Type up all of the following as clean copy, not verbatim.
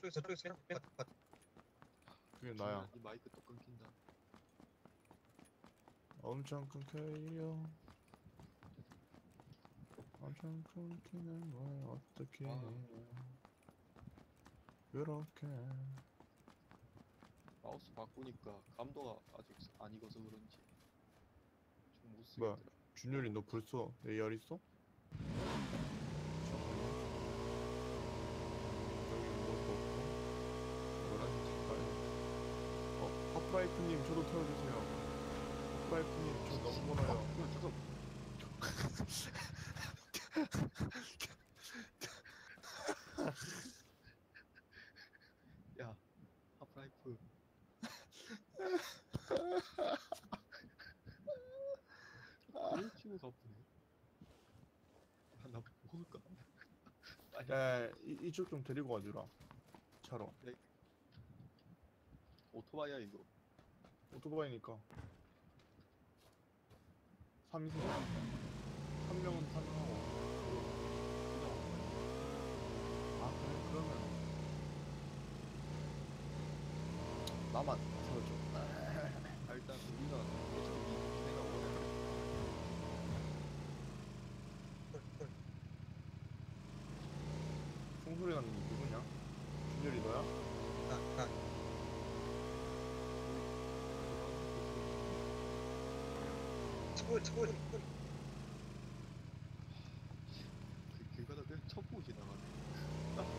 저쪽에서 그냥 그게 나야. 이 마이크 또 끊긴다. 엄청 끊겨요. 엄청 끊기는 걸 어떻게 해요. 그렇게. 마우스 바꾸니까 감도가 아직 안 익어서 그런지 좀 못 뭐야, 쓰겠더라. 준열이 너 벌써 AR 있어? 여기 뭐도 없고. 뭐라 하프라이프님 저도 태워주세요. 하프라이프님 저 너무 멀어요. 잠깐. 야, 하프라이프. 그걸 치고 가쁘네. 야, 나 먹을까? 아니, 야, 이쪽 좀 데리고 와주라. 차로. 내 오토바이야 이거. 오토바이니까. 3인승. 한 명은 타능하고. 그냥 아, 그래? 그러면. 나만 태워줘. 일단 우리가 계속 이 내가 원하는 총소리 나는 게 누구냐? 준열이 너야? 나 차고 길 가다 그냥 첩보 지나가네.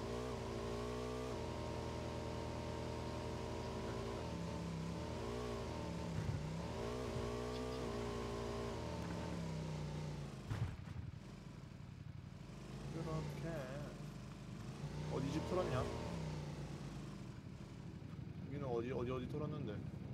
그렇게. 어디 집 털었냐? 여기는 어디 털었는데?